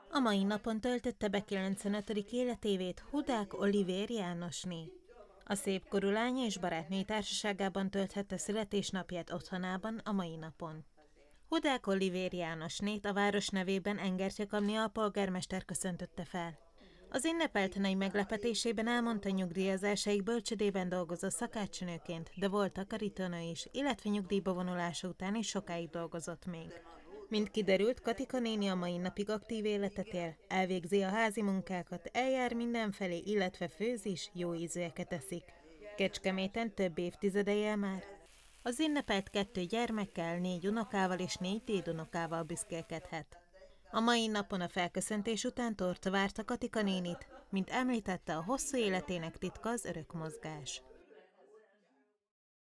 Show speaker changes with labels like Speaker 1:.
Speaker 1: A mai napon töltötte be 95. életévét Hudák Olivér Jánosné. A szépkorú lány és barátnői társaságában tölthette születésnapját otthonában a mai napon. Hudák Olivér Jánosnét a város nevében Engertyakamni alpolgármester köszöntötte fel. Az ünnepelt nagy meglepetésében elmondta, nyugdíjazásáig bölcsödében dolgozott szakácsnőként, de volt takarítónő is, illetve nyugdíjba vonulása után is sokáig dolgozott még. Mint kiderült, Katika néni a mai napig aktív életet él, elvégzi a házi munkákat, eljár mindenfelé, illetve főz is, jó ízűeket eszik. Kecskeméten több évtizede él már. Az ünnepelt 2 gyermekkel, 4 unokával és 4 dédunokával büszkélkedhet. A mai napon a felköszöntés után torta várta Katika nénit, mint említette, a hosszú életének titka az örökmozgás.